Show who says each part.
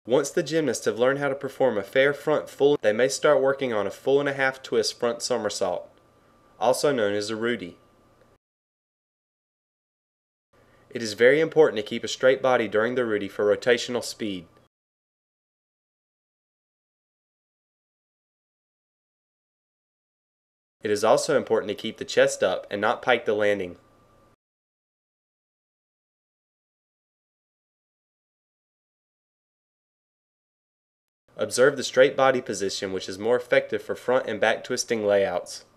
Speaker 1: Once the gymnasts have learned how to perform a fair front full, they may start working on a full and a half twist front somersault, also known as a Rudi. It is very important to keep a straight body during the Rudi for rotational speed. It is also important to keep the chest up and not pike the landing. Observe the straight body position, which is more effective for front and back twisting layouts.